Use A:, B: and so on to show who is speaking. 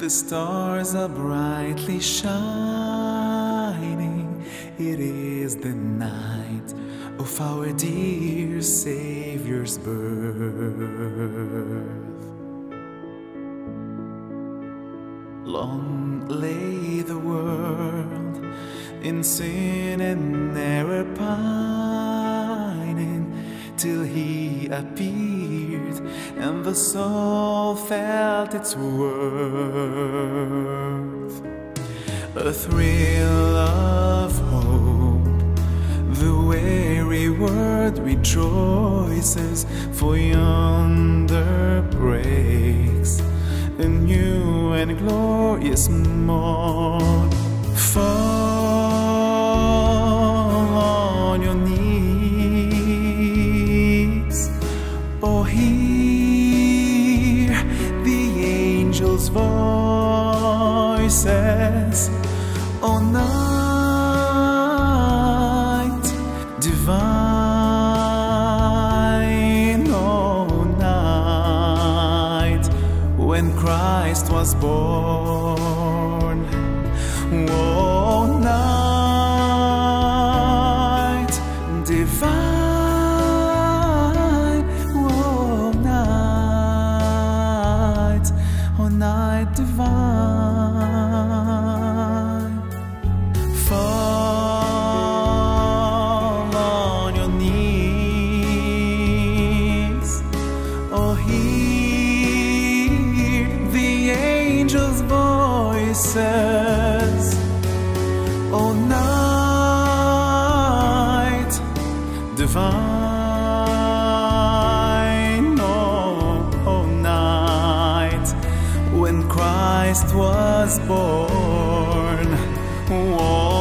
A: The stars are brightly shining. It is the night of our dear Savior's birth. Long lay the world in sin and error pining, till He appeared and the soul felt its worth. A thrill of hope, the weary world rejoices, for yonder breaks a new and glorious morn. Fall on your knees, oh hear the angels' voices, oh night divine, oh night when Christ was born, oh night divine, oh night divine. Fall on your knees, oh hear the angels' voices, oh night divine, oh night when Christ was born.